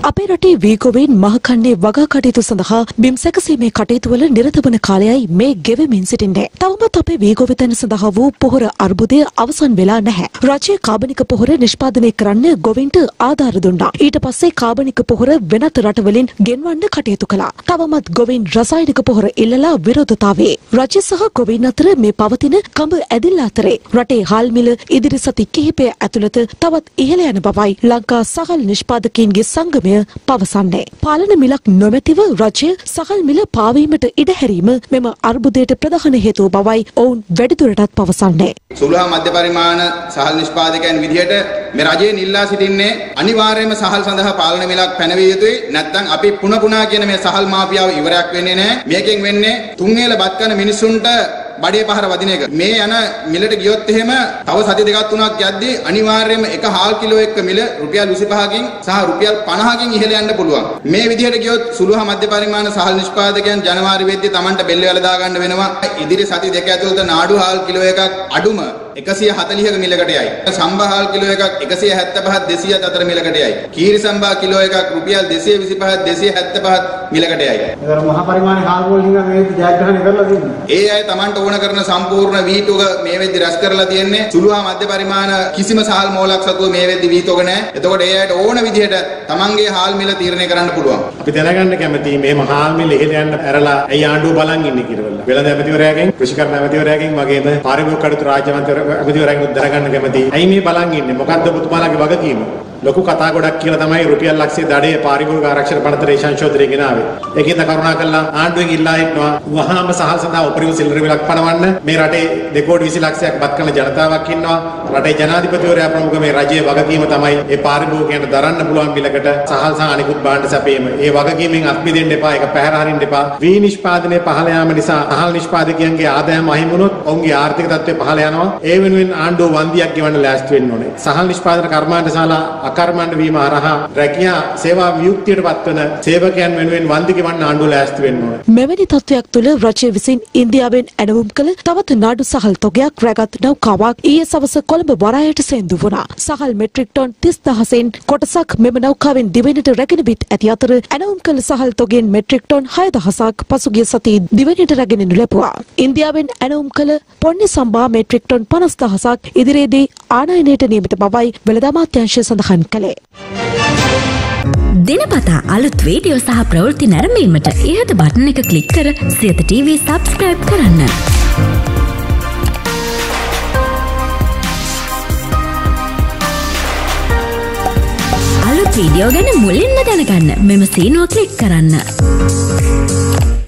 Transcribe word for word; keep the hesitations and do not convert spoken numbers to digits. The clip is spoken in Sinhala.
අපේ රටේ වීගොවීන් මහකන්නේ වගා කටයුතු සඳහා බිම් සැකසීමේ කටයුතු වල නිරත වන කාලයයි මේ ගෙවෙමින් සිටින්නේ. තවමත් අපේ වීගොවිතැන සඳහා වූ පොහොර අර්බුදය අවසන් වෙලා නැහැ. රජයේ කාබනික පොහොර නිෂ්පාදනය කරන්න ගොවීන්ට ආධාර දුන්නා. ඊට පස්සේ කාබනික පොහොර වෙනත් රටවලින් ගෙන්වන්න කටයුතු කළා. තවමත් ගොවීන් රසායනික පොහොර ඉල්ලලා විරෝධතාවයේ. රජය සහ ගොවීන් අතර මේ පවතින කඹ ඇදිල්ල අතරේ රටේ හාල් මිල ඉදිරි සති කිහිපය ඇතුළත තවත් ඉහළ යන බවයි ලංකා සහල් නිෂ්පාදකීන්ගේ සංගමය පවසන්නේ. පාලන මිලක් නොමැතිව රජය සහල් මිල පාවීමට ඉඩ හැරීම මෙම අර්බුදයට ප්‍රධාන හේතුව බවයි ඔවුන් වැඩිදුරටත් පවසන්නේ. සුළු හා මධ්‍ය පරිමාණ සහල් නිෂ්පාදකයන් විදිහට මේ රජයෙන් ඉල්ලා සිටින්නේ අනිවාර්යයෙන්ම සහල් සඳහා පාලන මිලක් පැනවිය යුතුයි. නැත්නම් අපි පුන පුනා කියන මේ සහල් මාෆියාව ඉවරයක් වෙන්නේ නැහැ. මේකෙන් වෙන්නේ තුන්වේල බත් කන මිනිසුන්ට බඩේ පහර වදින එක. මේ යන මිලට ගියොත් එහෙම තව සති දෙකක් තුනක් යද්දී අනිවාර්යයෙන්ම එක හාල් කිලෝ එක මිල රුපියල් විසිපහකින් සහ රුපියල් පනහකින් ඉහළ යන්න පුළුවන්. මේ විදිහට ගියොත් සුළු හා මධ්‍ය පරිමාණ සහල් නිෂ්පාදකයන් ජනවාරි වෙද්දී Tamanට බෙල්ල වල දා ගන්න වෙනවා. ඉදිරි සති දෙක ඇතුළත නාඩු හාල් කිලෝ එකක් අඩුම එකසිය හතළිහක මිලකට යයි. සම්බා හාල් කිලෝ එකක් එකසිය හැත්තෑපහ දෙසිය අතර මිලකට යයි. කීරි සම්බා කිලෝ එකක් රුපියල් දෙසිය විසිපහ දෙසිය හැත්තෑපහ මිලකට යයි. ඒතර මහා පරිමාණයේ හාල් වලින් මේ ජයග්‍රහණය කරලා තියෙනවා. ඒ අය Tamanට ඕන කරන සම්පූර්ණ වීටුක මේ වෙද්දි රැස් කරලා තියෙන්නේ. සුළු හා මධ්‍ය පරිමාණ කිසිම සහල් මෝලක් සතුව මේ වෙද්දි වීටුක නැහැ. එතකොට ඒ අයට ඕන විදිහට Tamanගේ හාල් මිල තීරණය කරන්න පුළුවන්. අපි දැනගන්න කැමතියි මේ හාල් මිල ඉහළ යන්න ඇරලා ඇයි ආණ්ඩුව බලන් ඉන්නේ කියලා. වෙළඳ ඇමතිවරයාගෙන්, කෘෂිකර්ම ඇමතිවරයාගෙන් වගේම පාරිභෝගික කටයුතු රාජ්‍ය ඇමතිවරයාගෙන් දැනගන්න කැමතියි. ඇයි මේ බලන් ඉන්නේ? මොකද්ද පුතුමාලාගේ වගකීම? ලොකු කතා ගොඩක් කියලා තමයි රුපියල් ලක්ෂය දඩේ පාරිභෝගික ආරක්ෂක පනතේ සංශෝධනය ගෙනාවේ. ඒකෙන්ද කරුණා කළා ආණ්ඩුවෙන් ඉල්ලා හිටනවා වහාම සහල් සඳහා උපරිම සිල්ලර මිලක් පනවන්න. මේ රටේ දෙකෝටි විසි ලක්ෂයක් බත් කන ජනතාවක් ඉන්නවා. රටේ ජනාධිපතිවරයා ප්‍රමුඛ මේ රජයේ වගකීම තමයි ඒ පාරිභෝගිකයන්ට දරන්න පුළුවන් මිලකට සහල් සහ අනිකුත් භාණ්ඩ සැපීම. ඒ වගකීමෙන් අත් මිදෙන්න එපා. ඒක පැහැර හරින්න එපා. වී නිෂ්පාදනයේ පහළ යාම නිසා සහල් නිෂ්පාදකයන්ගේ ආදායම අහිමි වුණොත් ඔවුන්ගේ ආර්ථික තත්ත්වය පහළ යනවා. ඒ වෙනුවෙන් ආණ්ඩුව වන්දියක් ගෙවන්න ලෑස්ති වෙන්න ඕනේ. සහල් නිෂ්පාදන කර්මාන්තශාලා අකර්මණ්ඩ වීම හරහා රැකියා සේවා වියුක්තියට පත්වන සේවකයන් වෙනුවෙන් වන්දි ගෙවන්න ආණ්ඩුව ලෑස්ති වෙන්න ඕනේ. මෙවැනි තත්ත්වයක් තුළ රජය විසින් ඉන්දියාවෙන් ඇනවුම් කළ තවත් නාඩු සහල් තොගයක් රැගත් නෞකාවක් ඊයේ සවස කොළඹ වරායට සේන්දු වුණා. සහල් මෙට්‍රික් ටොන් තිස් දහසෙන් කොටසක් මෙම නෞකාවෙන් දිවෙනට රැගෙන බිත් ඇති අතර ඇනවුම් කළ සහල් තොගෙන් මෙට්‍රික් ටොන් හය දහසක් පසුගිය සතියේ දිවෙනට රැගෙනු ලැබුවා. ඉන්දියාවෙන් ඇනවුම් කළ පොන්නේ සම්බා මෙට්‍රික් ටොන් පනස් දහසක් ඉදිරියේදී ආනයනයට නියමිත බවයි වෙළඳ අමාත්‍යාංශය සඳහන් කළේ. දිනපතා අලුත් වීඩියෝ සහ ප්‍රවෘත්ති නැරඹීමට ඉහත බටන් එක ක්ලික් කර සියත ටීවී සබ්ස්ක්‍රයිබ් කරන්න. අලුත් වීඩියෝ ගැන මුලින්ම දැනගන්න මෙම සීනුව ක්ලික් කරන්න.